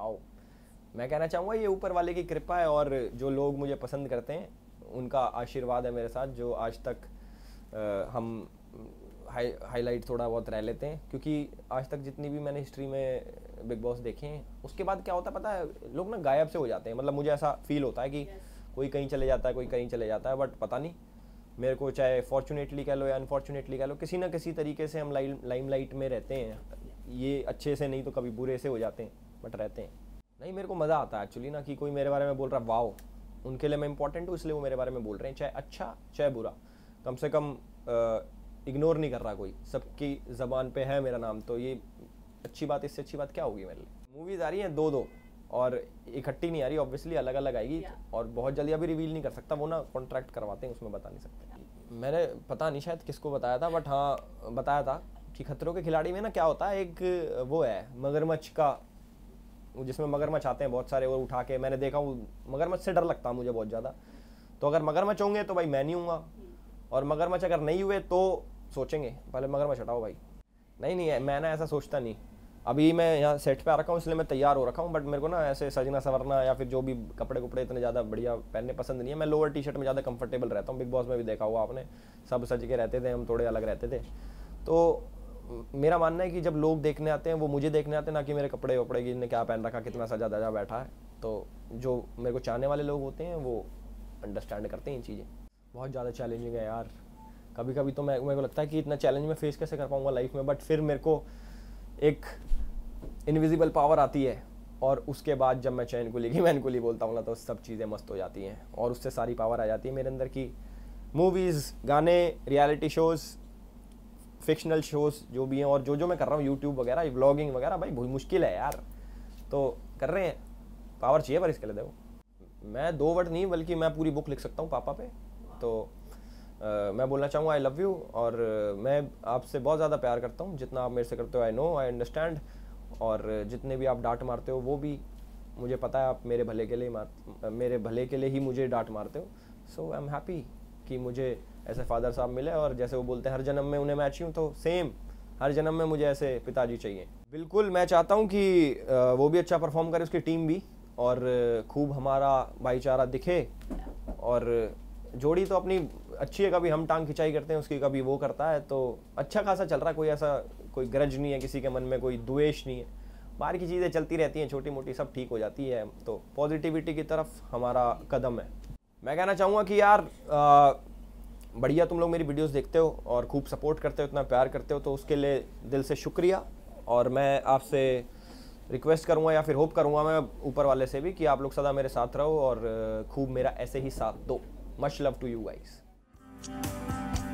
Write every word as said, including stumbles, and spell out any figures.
Wow. मैं कहना चाहूँगा ये ऊपर वाले की कृपा है और जो लोग मुझे पसंद करते हैं उनका आशीर्वाद है मेरे साथ, जो आज तक आ, हम हाई हाईलाइट थोड़ा बहुत रह लेते हैं, क्योंकि आज तक जितनी भी मैंने हिस्ट्री में बिग बॉस देखे हैं उसके बाद क्या होता है पता है, लोग ना गायब से हो जाते हैं। मतलब मुझे ऐसा फील होता है कि yes. कोई कहीं चले जाता है, कोई कहीं चले जाता है, बट पता नहीं मेरे को, चाहे फॉर्चुनेटली कह लो या अनफॉर्चुनेटली कह लो, किसी ना किसी तरीके से हम लाइम लाइमलाइट में रहते हैं। ये अच्छे से नहीं तो कभी बुरे से हो जाते हैं, बट रहते हैं। नहीं, मेरे को मज़ा आता है एक्चुअली ना, कि कोई मेरे बारे में बोल रहा है वाओ, उनके लिए मैं इंपॉर्टेंट हूँ इसलिए वो मेरे बारे में बोल रहे हैं, चाहे अच्छा चाहे बुरा, कम से कम इग्नोर नहीं कर रहा कोई, सबकी ज़बान पे है मेरा नाम, तो ये अच्छी बात, इससे अच्छी बात क्या होगी मेरे लिए। मूवीज़ आ रही हैं दो दो और इकट्ठी नहीं आ रही, ऑब्वियसली अलग अलग आएगी और बहुत जल्दी, अभी रिवील नहीं कर सकता, वो ना कॉन्ट्रैक्ट करवाते हैं उसमें बता नहीं सकते। मैंने पता नहीं शायद किसको बताया था, बट हाँ बताया था कि खतरों के खिलाड़ी में ना क्या होता है, एक वो है मगरमच्छ का, जिसमें मगरमच्छ आते हैं बहुत सारे और उठा के, मैंने देखा हूँ, मगरमच्छ से डर लगता है मुझे बहुत ज़्यादा। तो अगर मगरमच्छ होंगे तो भाई मैं नहीं हूँगा, और मगरमच्छ अगर नहीं हुए तो सोचेंगे पहले मगरमच्छ हटाओ भाई। नहीं नहीं, मैं ना ऐसा सोचता नहीं। अभी मैं यहाँ सेट पे आ रखा हूँ इसलिए मैं तैयार हो रखा हूँ, बट मेरे को ना ऐसे सजना संवरना या फिर जो भी कपड़े कपड़े इतने ज़्यादा बढ़िया पहनने पसंद नहीं है। मैं लोअर टी शर्ट में ज़्यादा कंफर्टेबल रहता हूँ। बिग बॉस में भी देखा हुआ आपने, सब सज के रहते थे, हम थोड़े अलग रहते थे। तो मेरा मानना है कि जब लोग देखने आते हैं वो मुझे देखने आते हैं, ना कि मेरे कपड़े वपड़े की इन्हें क्या पहन रखा, कितना सजा दजा बैठा है। तो जो मेरे को चाहने वाले लोग होते हैं वो अंडरस्टैंड करते हैं इन चीज़ें। बहुत ज़्यादा चैलेंजिंग है यार, कभी कभी तो मैं मेरे को लगता है कि इतना चैलेंज मैं फेस कैसे कर पाऊँगा लाइफ में, बट फिर मेरे को एक इनविजिबल पावर आती है और उसके बाद जब मैं चैन कुली की मैन कुली बोलता हूँ ना, तो सब चीज़ें मस्त हो जाती हैं और उससे सारी पावर आ जाती है मेरे अंदर की। मूवीज़, गाने, रियलिटी शोज़, फिक्शनल शोज़ जो भी हैं, और जो जो मैं कर रहा हूँ यूट्यूब वगैरह, व्लॉगिंग वगैरह, भाई बहुत मुश्किल है यार, तो कर रहे हैं। पावर चाहिए पर इसके लिए देखो, मैं दो वर्ड नहीं बल्कि मैं पूरी बुक लिख सकता हूँ पापा पे। तो Uh, मैं बोलना चाहूँगा आई लव यू, और uh, मैं आपसे बहुत ज़्यादा प्यार करता हूँ, जितना आप मेरे से करते हो आई नो, आई अंडरस्टैंड। और जितने भी आप डांट मारते हो वो भी मुझे पता है आप मेरे भले के लिए मार मेरे भले के लिए ही मुझे डांट मारते हो। सो आई एम हैप्पी कि मुझे ऐसे फादर साहब मिले, और जैसे वो बोलते हैं हर जन्म में उन्हें मैं चाहिए, तो सेम हर जन्म में मुझे ऐसे पिताजी चाहिए। बिल्कुल, मैं चाहता हूँ कि uh, वो भी अच्छा परफॉर्म करे, उसकी टीम भी, और uh, खूब हमारा भाईचारा दिखे। और जोड़ी तो अपनी अच्छी है, कभी हम टांग खिंचाई करते हैं उसकी, कभी वो करता है, तो अच्छा खासा चल रहा है। कोई ऐसा कोई ग्रज नहीं है किसी के मन में, कोई द्वेष नहीं है। बाहर की चीज़ें चलती रहती हैं छोटी मोटी, सब ठीक हो जाती है। तो पॉजिटिविटी की तरफ हमारा कदम है। मैं कहना चाहूँगा कि यार आ, बढ़िया तुम लोग मेरी वीडियोस देखते हो और खूब सपोर्ट करते हो, इतना प्यार करते हो, तो उसके लिए दिल से शुक्रिया। और मैं आपसे रिक्वेस्ट करूँगा या फिर होप करूँगा मैं ऊपर वाले से भी कि आप लोग सदा मेरे साथ रहो और खूब मेरा ऐसे ही साथ दो। Much love to you guys.